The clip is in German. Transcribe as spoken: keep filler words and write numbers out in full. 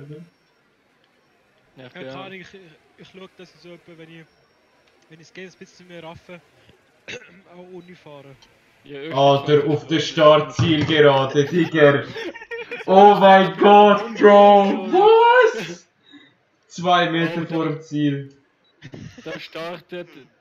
Ja, Ja, keine Ahnung, ich, ich, ich schaue, dass ich so etwa, wenn ich, wenn ich das Game ein bisschen mehr raffe, auch ohne fahren. Ja, Alter, auf der Startziel gerade, Digga. Oh mein Gott, Bro. Was? Zwei Meter Oh, vor dem Ziel. Da startet